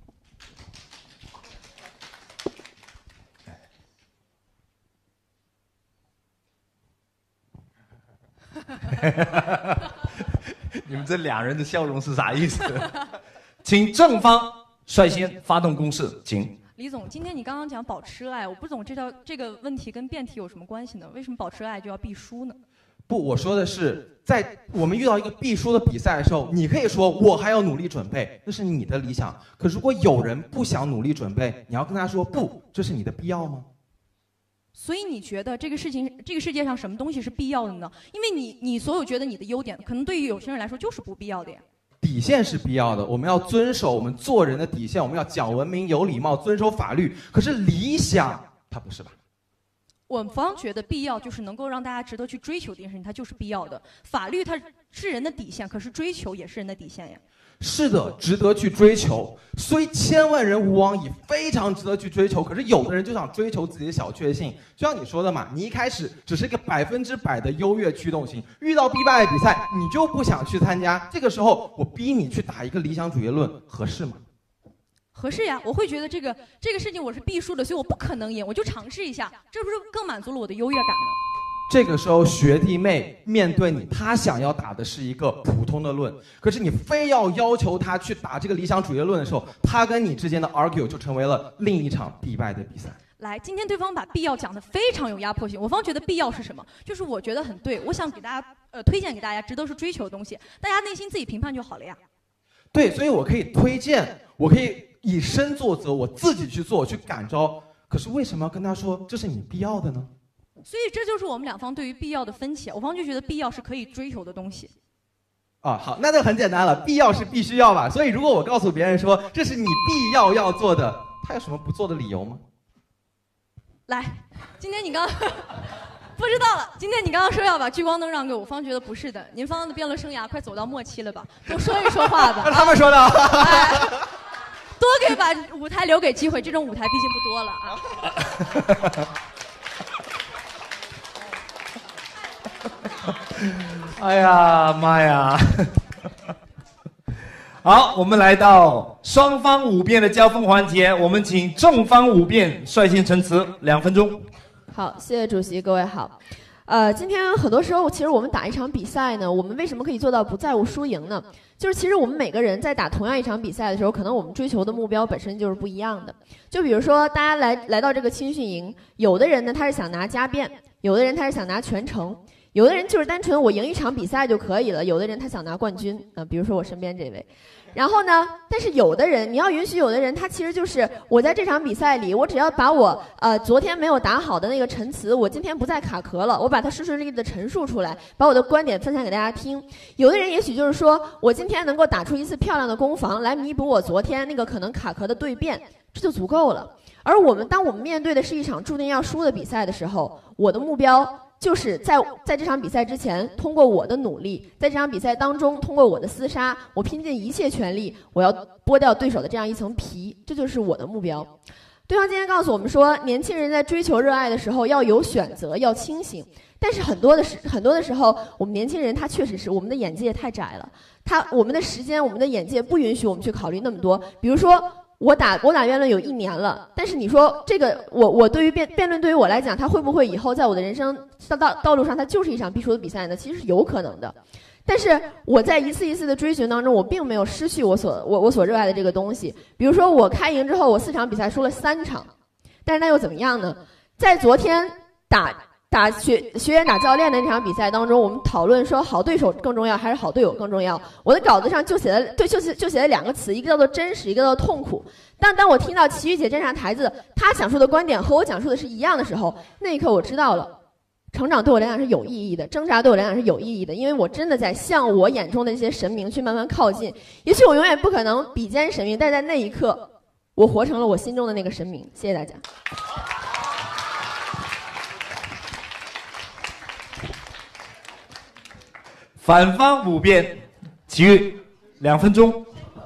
你们这两人的笑容是啥意思？请正方率先发动攻势，请。 李总，今天你刚刚讲保持热爱，我不懂这道这个问题跟辩题有什么关系呢？为什么保持热爱就要必输呢？ 不，我说的是，在我们遇到一个必输的比赛的时候，你可以说我还要努力准备，那是你的理想。可如果有人不想努力准备，你要跟他说不，这是你的必要吗？ 所以你觉得这个事情，这个世界上什么东西是必要的呢？因为你你所有觉得你的优点，可能对于有些人来说就是不必要的呀。 底线是必要的，我们要遵守我们做人的底线，我们要讲文明、有礼貌、遵守法律。可是理想，它不是吧？ 我方觉得必要就是能够让大家值得去追求这件事情，它就是必要的。法律它是人的底线，可是追求也是人的底线呀。 是的，值得去追求。虽千万人吾往矣，非常值得去追求。可是有的人就想追求自己的小确幸，就像你说的嘛，你一开始只是一个百分之百的优越驱动型，遇到必败比赛你就不想去参加。这个时候我逼你去打一个理想主义论，合适吗？ 合适呀，我会觉得这个这个事情我是必输的，所以我不可能赢，我就尝试一下，这不是更满足了我的优越感吗？ 这个时候学弟妹面对你，他想要打的是一个普通的论，可是你非要要求他去打这个理想主义论的时候，他跟你之间的 argue 就成为了另一场必败的比赛。 来，今天对方把必要讲得非常有压迫性，我方觉得必要是什么？就是我觉得很对，我想给大家呃推荐给大家值得是追求的东西，大家内心自己评判就好了呀。 对，所以我可以推荐，我可以以身作则，我自己去做，去感召。可是为什么要跟他说这是你必要的呢？ 所以这就是我们两方对于必要的分歧。我方就觉得必要是可以追求的东西。 啊，好，那就很简单了，必要是必须要吧。所以如果我告诉别人说这是你必要要做的，他有什么不做的理由吗？ 来，今天你刚不知道了。今天你刚刚说要把聚光灯让给我，我方觉得不是的。您方的辩论生涯快走到末期了吧？多说一说话吧。 他们说的。 哎，多给把舞台留给机会，这种舞台毕竟不多了啊。 哎呀妈呀！好，我们来到双方五辩的交锋环节，我们请正方五辩率先陈词，两分钟。 好，谢谢主席，各位好。呃，今天很多时候，其实我们打一场比赛呢，我们为什么可以做到不在乎输赢呢？就是其实我们每个人在打同样一场比赛的时候，可能我们追求的目标本身就是不一样的。就比如说，大家来来到这个青训营，有的人呢他是想拿加辩，有的人他是想拿全程。有的人就是单纯我赢一场比赛就可以了，有的人他想拿冠军啊、呃，比如说我身边这位。然后呢，但是有的人你要允许有的人他其实就是我在这场比赛里，我只要把我呃昨天没有打好的那个陈词，我今天不再卡壳了，我把它顺顺利利的陈述出来，把我的观点分享给大家听。有的人也许就是说我今天能够打出一次漂亮的攻防来弥补我昨天那个可能卡壳的对辩，这就足够了。而我们当我们面对的是一场注定要输的比赛的时候，我的目标就是在在这场比赛之前，通过我的努力，在这场比赛当中，通过我的厮杀，我拼尽一切全力，我要剥掉对手的这样一层皮，这就是我的目标。对方今天告诉我们说，年轻人在追求热爱的时候要有选择，要清醒。但是很多的时很多的时候，我们年轻人他确实是我们的眼界太窄了，他我们的时间、我们的眼界不允许我们去考虑那么多，比如说。我打我打辩论有一年了，但是你说这个我我对于辩辩论对于我来讲，它会不会以后在我的人生道道道路上，它就是一场必输的比赛呢？其实是有可能的。但是我在一次一次的追寻当中，我并没有失去我所我我所热爱的这个东西。比如说我开营之后，我四场比赛输了三场，但是那又怎么样呢？在昨天打。打学学员打教练的那场比赛当中，我们讨论说好对手更重要还是好队友更重要。我的稿子上就写了对，就写就写了两个词，一个叫做真实，一个叫做痛苦。但当我听到齐豫姐站上台子，她讲述的观点和我讲述的是一样的时候，那一刻我知道了，成长对我来讲是有意义的，挣扎对我来讲是有意义的，因为我真的在向我眼中的这些神明去慢慢靠近。也许我永远不可能比肩神明，但在那一刻，我活成了我心中的那个神明。谢谢大家。 反方五辩，齐豫，两分钟。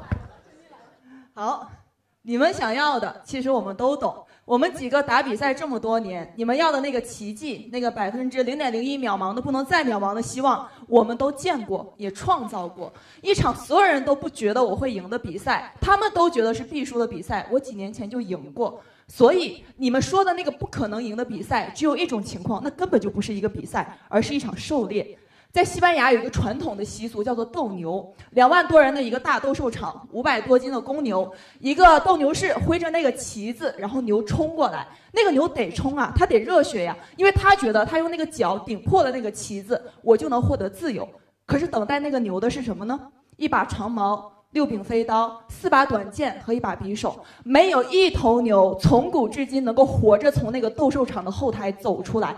好，你们想要的，其实我们都懂。我们几个打比赛这么多年，你们要的那个奇迹，那个百分之零点零一渺茫的不能再渺茫的希望，我们都见过，也创造过。一场所有人都不觉得我会赢的比赛，他们都觉得是必输的比赛，我几年前就赢过。所以你们说的那个不可能赢的比赛，只有一种情况，那根本就不是一个比赛，而是一场狩猎。在西班牙有一个传统的习俗叫做斗牛，两万多人的一个大斗兽场，五百多斤的公牛，一个斗牛士挥着那个旗子，然后牛冲过来，那个牛得冲啊，他得热血呀，因为他觉得他用那个脚顶破了那个旗子，我就能获得自由。可是等待那个牛的是什么呢？一把长矛，六柄飞刀，四把短剑和一把匕首，没有一头牛从古至今能够活着从那个斗兽场的后台走出来。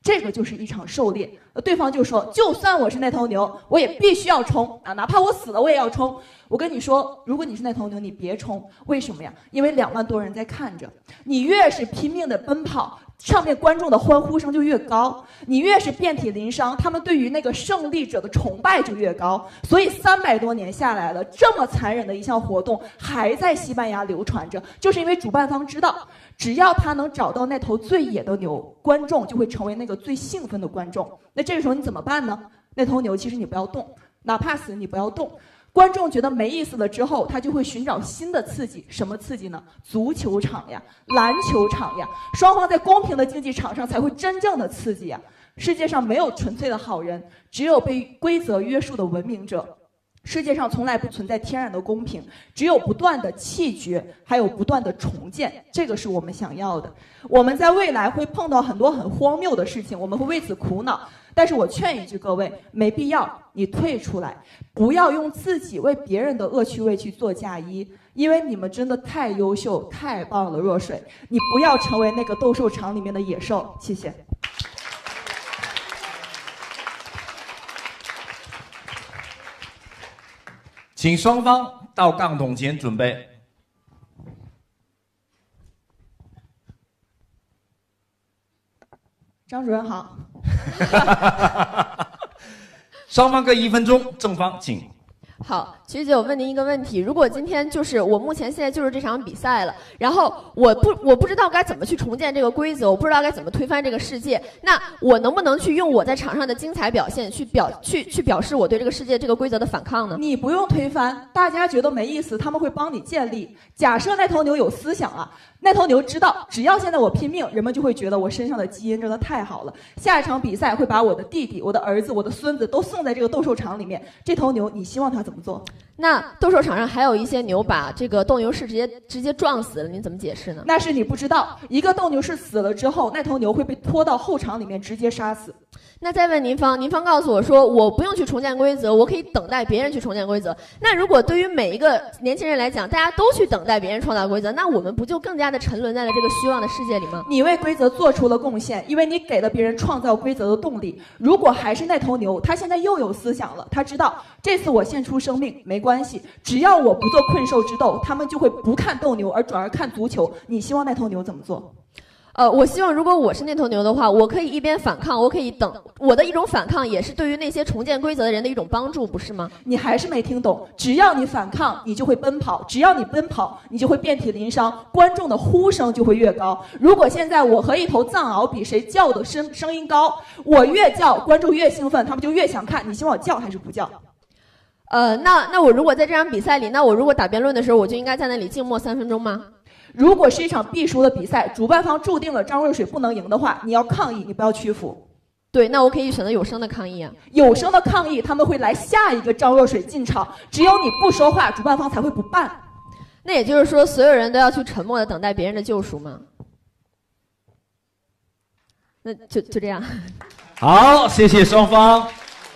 这个就是一场狩猎。呃对方就说，就算我是那头牛，我也必须要冲啊，哪怕我死了我也要冲。我跟你说，如果你是那头牛，你别冲，为什么呀？因为两万多人在看着，你越是拼命的奔跑，上面观众的欢呼声就越高，你越是遍体鳞伤，他们对于那个胜利者的崇拜就越高。所以三百多年下来了，这么残忍的一项活动还在西班牙流传着，就是因为主办方知道，只要他能找到那头最野的牛，观众就会成为那个最兴奋的观众。那这个时候你怎么办呢？那头牛其实你不要动，哪怕死你不要动。观众觉得没意思了之后，他就会寻找新的刺激。什么刺激呢？足球场呀，篮球场呀，双方在公平的竞技场上才会真正的刺激呀。世界上没有纯粹的好人，只有被规则约束的文明者。世界上从来不存在天然的公平，只有不断的弃绝，还有不断的重建，这个是我们想要的。我们在未来会碰到很多很荒谬的事情，我们会为此苦恼。但是我劝一句各位，没必要，你退出来，不要用自己为别人的恶趣味去做嫁衣，因为你们真的太优秀、太棒了。若水，你不要成为那个斗兽场里面的野兽。谢谢。 请双方到杠筒前准备。 张主任好。 双方各一分钟，正方请。 好，曲姐，我问您一个问题：如果今天就是我目前现在就是这场比赛了，然后我不我不知道该怎么去重建这个规则，我不知道该怎么推翻这个世界，那我能不能去用我在场上的精彩表现去表去去表示我对这个世界这个规则的反抗呢？ 你不用推翻，大家觉得没意思，他们会帮你建立。假设那头牛有思想啊，那头牛知道，只要现在我拼命，人们就会觉得我身上的基因真的太好了。下一场比赛会把我的弟弟、我的儿子、我的孙子都送在这个斗兽场里面。这头牛，你希望它怎么做？ 那斗兽场上还有一些牛把这个斗牛士直接直接撞死了，您怎么解释呢？ 那是你不知道，一个斗牛士死了之后，那头牛会被拖到后场里面直接杀死。 那再问您方，您方告诉我说，我不用去重建规则，我可以等待别人去重建规则。那如果对于每一个年轻人来讲，大家都去等待别人创造规则，那我们不就更加的沉沦在了这个虚妄的世界里吗？ 你为规则做出了贡献，因为你给了别人创造规则的动力。如果还是那头牛，他现在又有思想了，他知道这次我献出生命没关系，只要我不做困兽之斗，他们就会不看斗牛，而转而看足球。你希望那头牛怎么做？ 呃，我希望如果我是那头牛的话，我可以一边反抗，我可以等。我的一种反抗也是对于那些重建规则的人的一种帮助，不是吗？ 你还是没听懂。只要你反抗，你就会奔跑；只要你奔跑，你就会遍体鳞伤，观众的呼声就会越高。如果现在我和一头藏獒比谁叫的声声音高，我越叫，观众越兴奋，他们就越想看。你希望我叫还是不叫？ 呃，那那我如果在这场比赛里，那我如果打辩论的时候，我就应该在那里静默三分钟吗？ 如果是一场必输的比赛，主办方注定了张若水不能赢的话，你要抗议，你不要屈服。 对，那我可以选择有声的抗议啊。 有声的抗议，他们会来下一个张若水进场，只有你不说话，主办方才会不办。 那也就是说，所有人都要去沉默的等待别人的救赎吗？那就就这样。 好，谢谢双方。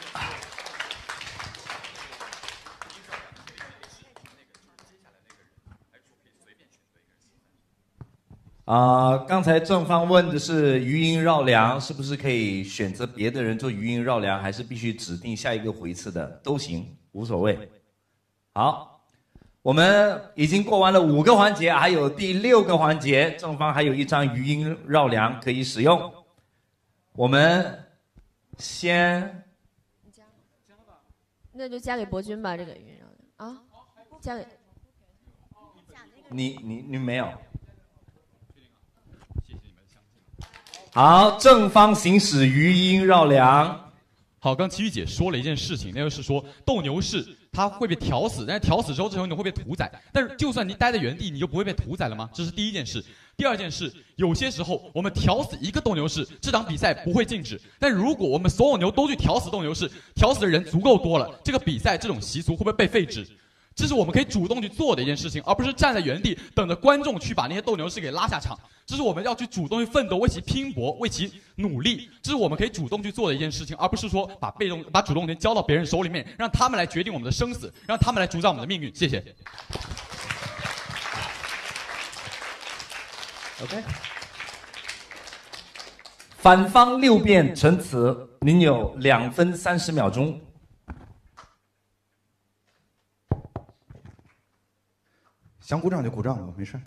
啊、呃，刚才正方问的是余音绕梁，是不是可以选择别的人做余音绕梁，还是必须指定下一个回次的都行，无所谓。好，我们已经过完了五个环节，还有第六个环节，正方还有一张余音绕梁可以使用。我们先， 那就加给博君吧，这个余音绕梁啊，加给你，你你没有。好，正方行使余音绕梁。 好，刚奇遇姐说了一件事情，那就是说斗牛士他会被挑死，但是挑死之后这头牛会被屠宰。但是就算你待在原地，你就不会被屠宰了吗？这是第一件事。第二件事，有些时候我们挑死一个斗牛士，这场比赛不会静止。但如果我们所有牛都去挑死斗牛士，挑死的人足够多了，这个比赛这种习俗会不会被废止？这是我们可以主动去做的一件事情，而不是站在原地等着观众去把那些斗牛士给拉下场。这是我们要去主动去奋斗，为其拼搏，为其努力。这是我们可以主动去做的一件事情，而不是说把被动、把主动权交到别人手里面，让他们来决定我们的生死，让他们来主宰我们的命运。谢谢。 OK。 反方六辩陈词，您有两分三十秒钟。 想鼓掌就鼓掌吧，没事。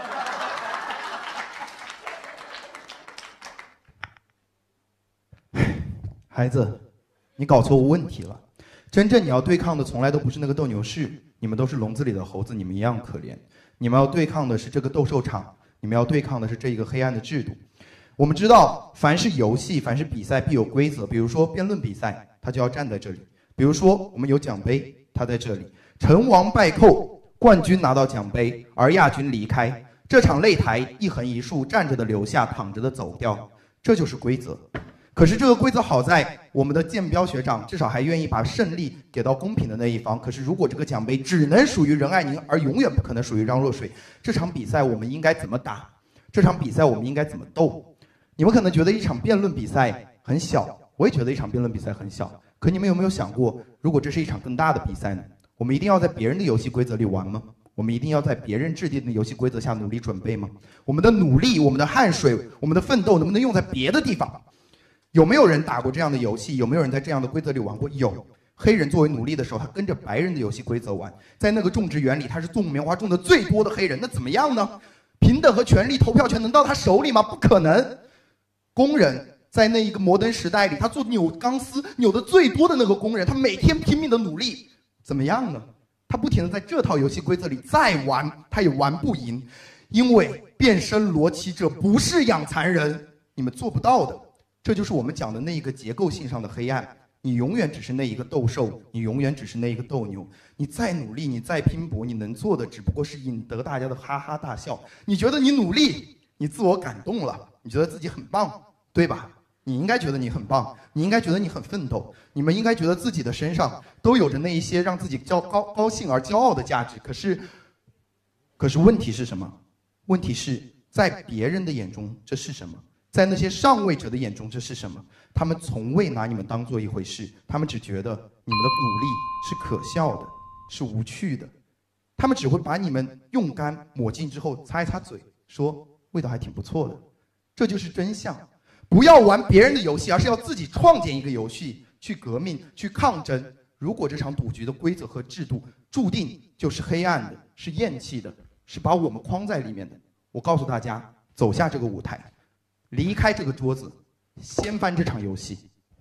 孩子，你搞错误问题了。真正你要对抗的从来都不是那个斗牛士，你们都是笼子里的猴子，你们一样可怜。你们要对抗的是这个斗兽场，你们要对抗的是这一个黑暗的制度。我们知道，凡是游戏，凡是比赛必有规则。比如说辩论比赛，它就要站在这里；比如说我们有奖杯，它在这里。成王败寇，冠军拿到奖杯，而亚军离开。这场擂台一横一竖，站着的留下，躺着的走掉，这就是规则。可是这个规则好在，我们的建彪学长至少还愿意把胜利给到公平的那一方。可是如果这个奖杯只能属于任爱宁，而永远不可能属于张若水，这场比赛我们应该怎么打？这场比赛我们应该怎么斗？你们可能觉得一场辩论比赛很小，我也觉得一场辩论比赛很小。可你们有没有想过，如果这是一场更大的比赛呢？我们一定要在别人的游戏规则里玩吗？我们一定要在别人制定的游戏规则下努力准备吗？我们的努力、我们的汗水、我们的奋斗能不能用在别的地方？有没有人打过这样的游戏？有没有人在这样的规则里玩过？有。黑人作为奴隶的时候，他跟着白人的游戏规则玩，在那个种植园里，他是种棉花种的最多的黑人，那怎么样呢？平等和权利、投票权能到他手里吗？不可能。工人在那一个摩登时代里，他做扭钢丝扭的最多的那个工人，他每天拼命的努力，怎么样呢？他不停的在这套游戏规则里再玩，他也玩不赢，因为变身罗琦者不是养蚕人，你们做不到的。这就是我们讲的那一个结构性上的黑暗。你永远只是那一个斗兽，你永远只是那一个斗牛。你再努力，你再拼搏，你能做的只不过是引得大家的哈哈大笑。你觉得你努力，你自我感动了，你觉得自己很棒，对吧？你应该觉得你很棒，你应该觉得你很奋斗，你们应该觉得自己的身上都有着那一些让自己骄高高兴而骄傲的价值。可是，可是问题是什么？问题是在别人的眼中这是什么？在那些上位者的眼中这是什么？他们从未拿你们当做一回事，他们只觉得你们的努力是可笑的，是无趣的。他们只会把你们用干抹净之后擦一擦嘴，说味道还挺不错的。这就是真相。不要玩别人的游戏，而是要自己创建一个游戏，去革命，去抗争。如果这场赌局的规则和制度注定就是黑暗的，是厌弃的，是把我们框在里面的，我告诉大家，走下这个舞台，离开这个桌子，掀翻这场游戏。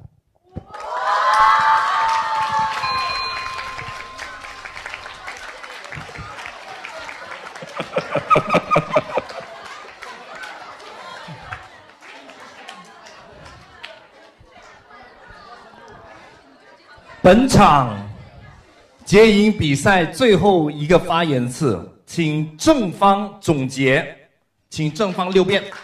本场结赢比赛最后一个发言次，请正方总结，请正方六辩。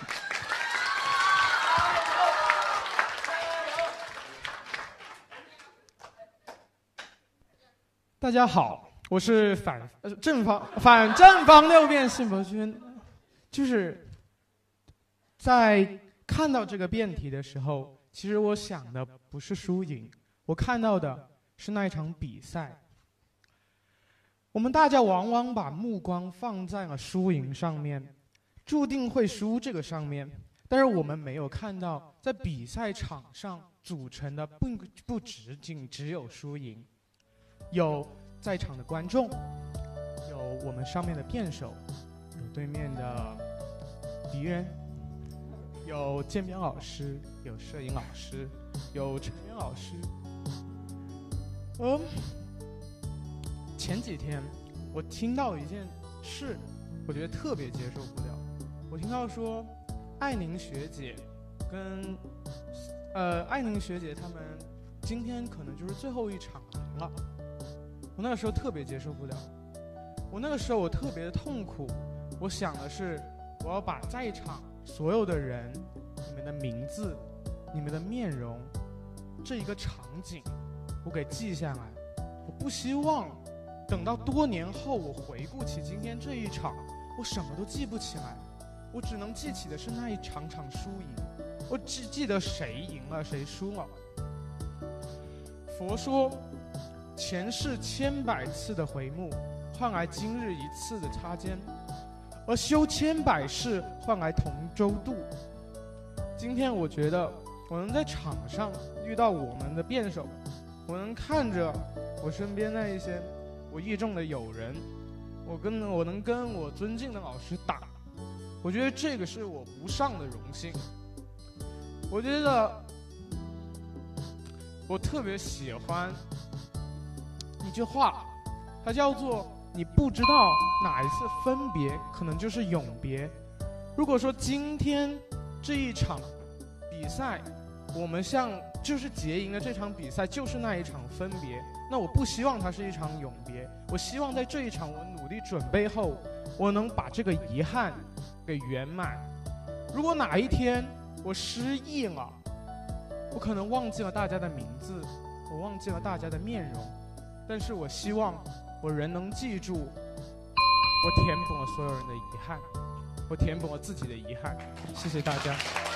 大家好，我是反呃正方反正方六辩信博君。就是在看到这个辩题的时候，其实我想的不是输赢，我看到的是那一场比赛。我们大家往往把目光放在了输赢上面，注定会输这个上面，但是我们没有看到在比赛场上组成的不不只仅只有输赢，有在场的观众，有我们上面的辩手，有对面的敌人，有建编老师，有摄影老师，有成员老师。嗯，前几天我听到一件事，我觉得特别接受不了。我听到说，艾宁学姐跟呃艾宁学姐他们今天可能就是最后一场赢了。我那个时候特别接受不了，我那个时候我特别的痛苦。我想的是，我要把在场所有的人，你们的名字、你们的面容，这一个场景，我给记下来。我不希望等到多年后我回顾起今天这一场，我什么都记不起来，我只能记起的是那一场场输赢，我只记得谁赢了谁输了。佛说，前世千百次的回目，换来今日一次的擦肩，而修千百世换来同舟渡。 今天我觉得我能在场上遇到我们的辩手，我能看着我身边那一些我倚重的友人，我跟我能跟我尊敬的老师打，我觉得这个是我无上的荣幸。我觉得我特别喜欢一句话，它叫做你不知道哪一次分别可能就是永别。如果说今天这一场比赛我们像就是结赢了这场比赛就是那一场分别，那我不希望它是一场永别，我希望在这一场我努力准备后，我能把这个遗憾给圆满。如果哪一天我失忆了，我可能忘记了大家的名字，我忘记了大家的面容，但是我希望我仍能记住，我填补了所有人的遗憾，我填补了自己的遗憾。谢谢大家。